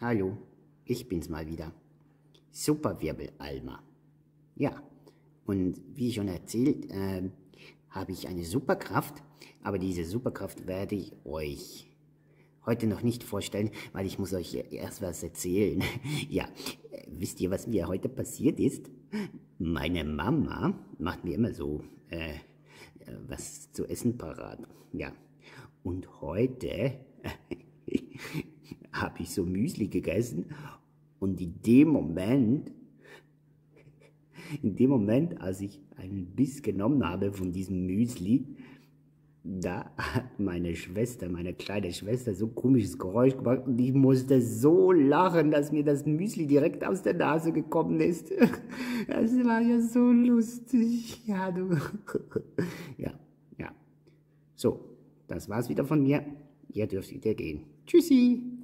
Hallo, ich bin's mal wieder. Superwirbel Alma. Ja, und wie schon erzählt, habe ich eine Superkraft, aber diese Superkraft werde ich euch heute noch nicht vorstellen, weil ich muss euch erst was erzählen. Ja, wisst ihr, was mir heute passiert ist? Meine Mama macht mir immer so was zu essen parat. Ja, und heute habe ich so Müsli gegessen und in dem Moment, als ich einen Biss genommen habe von diesem Müsli, da hat meine Schwester, meine kleine Schwester, so ein komisches Geräusch gemacht und ich musste so lachen, dass mir das Müsli direkt aus der Nase gekommen ist. Das war ja so lustig. Ja, du. Ja, ja. So, das war's wieder von mir. Ihr dürft wieder gehen. Tschüssi.